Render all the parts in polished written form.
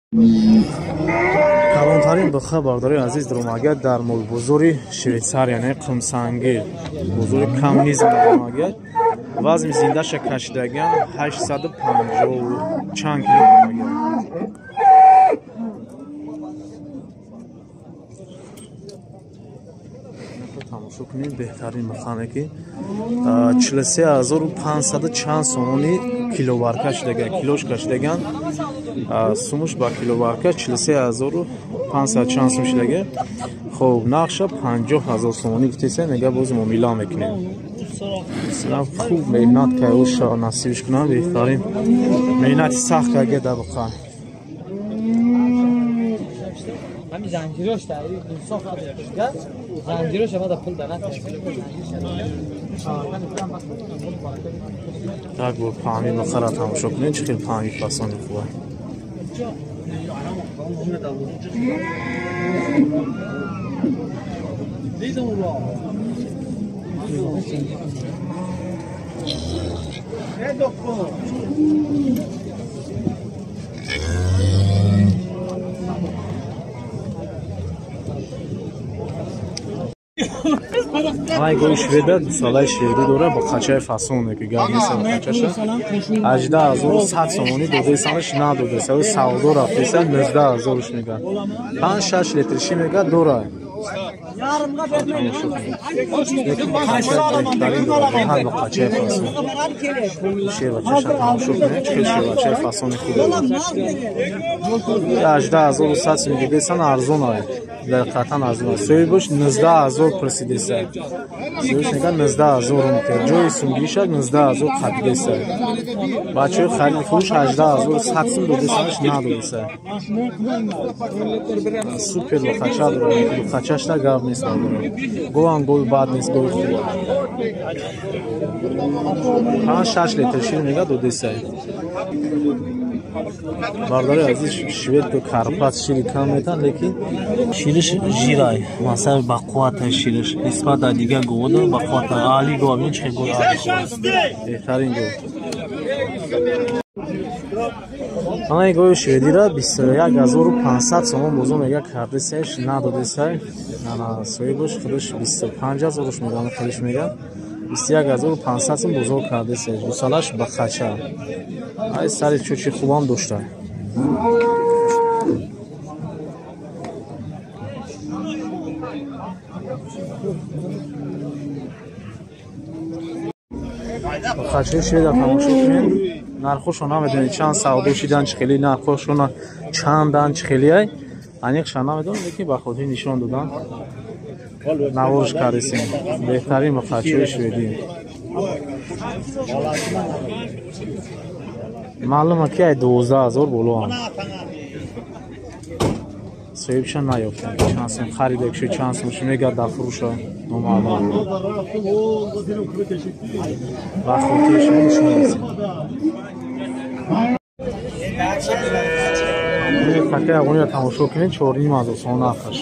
کلانترین به خبرداری عزیز در اومد در مول بزرگ شویتسار یعنی قمسنگی بزرگ کمونیسم در اومد وزن زنده کشیدگان 850 چند کیلوگرم تماشا کنیم بهترین مکانیکی 43500 چند سومونی کیلو بار کشیدگان کیلوش کشیدگان سومش با کیلو بار کش 43500 چند سوم شدگه خب نقشه 50000 سومونی گفتیسه نگه باز ما میلا میکنیم سلام خوب مهنت که اوش نصیبش کنم بهترین مهنتی سخت که گه دبقه همین زنجیرش در انصاف داشت زنجیرش ما در پول دادن tak bu pani bakara tamaşa کنین چه خیلی pani فسان خوبه های گوی شویده سالای شیری دوره با خچه فسونه که گرمی سال خچهشه 18100 سومونی دوده سالش ندوده سال سعودو رفته سال 19000 میگن 5-6 لیترشی میگه دوره هر با خچه فسون شیر بچه شد تماشا کنید چه شیر بچه فسون خوبه 18100 میگه دیسان ارزون های در قطعا ارزون سوی باش 19000 پرسیده سر سویش نگه 19000 میتر جای سونگی شد 19000 خطیده سر بچه خرید فروش 18100 سون دوده سرش ندوده سر سوپر با خچه داره خچهش تا گرم نیست گوان گوی بعد نیست گوی خوبه 5-6 لیتر شیر میگه دوده سر برداری عزیز شوید که کرپات شیری کم میتن لیکن شیرش جیرای مثلا با قوت شیرش نسبت دیگه گوه داره با قوت عالی گوه همین چه گوه عالی بهترین گوه آنها گوه شویدی را 21500 سومون بزرگ میگه کرده سهش نداده سه نه سوی باش خودش 25000 میگه خودش میگه 21500 سوم بزرگ کرده سه دو سالش با خچه ای سری چوچی خوبام داشته خچه شوید تماشا کنین نرخوشو نمیدونی چند سعودو شیدن چخیلی نرخوشو چندن چخیلی های انیقشان نمیدونی لیکن با خودی نشان دادن نوارش کردیم بهترین با خچه شویدی معلومه که 12000 بولو هم سویبشن نیافتن چند سم خرید اکشی چند سمش میگه در فروش نمالم و خودیش نمیشون نیستیم فکر اگونی را تماشا کنید 4,500 سون آخرش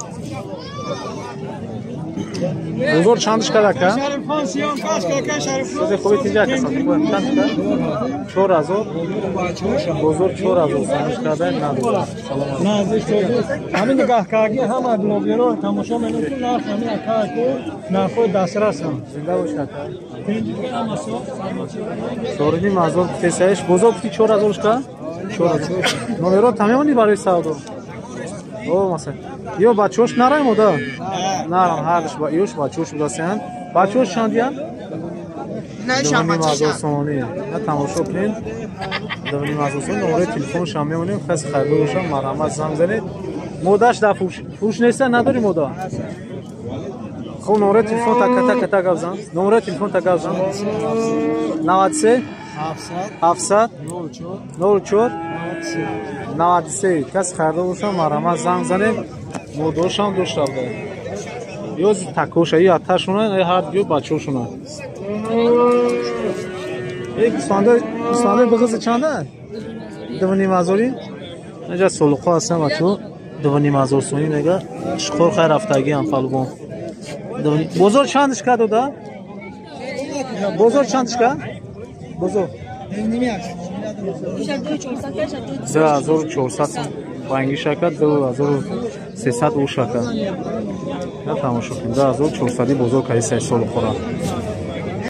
بزرگ چندش کرده که؟ خوبی تیجه که سازی کنید چند کرد؟ 4000 بزرگ 4000 سونش کرده نداره نه ازش توضیح همین نگاه کردی همه گلوبی رو تماشا منوتون نرخ همین اکار کو نرخوی دسترس هم زنده باشد 4,500 تسعش بزرگ تی 4000 کرد؟ 4000 نومرو تمامونی برای سعودو او مثلا یو بچه‌اش نرای مودا نرم هردش با یوش بچه‌اش بودن بچه‌اش چندیان نه شام بچه‌ش سونی نه تماشا کنین 2,500 سون نمره تلفنش هم میمونیم خاص خرید باشم مرحمت زنگ زنید موداش در فروش نیست نداری مودا خب نمره تلفن تک گفتم نمره تلفن تک گفتم 93 700 04 93 کس خرده باشم مرحمت زنگ زنید موداش هم دوست داره یا تکوشایی آتشونه هر دیو بچه‌شونه یک سانده بغض چنده 2,500 نجا سلوقا هستم اتو 2,500 سونی نگه شخور خیر رفتگی هم فالبون بزرگ چندش کرد دا؟ بزرگ چندش کرد؟ بزرگ $1400 банги шака, $2300 ушака. Я тамошо кунем. $1400 бозор кайсай сол хора.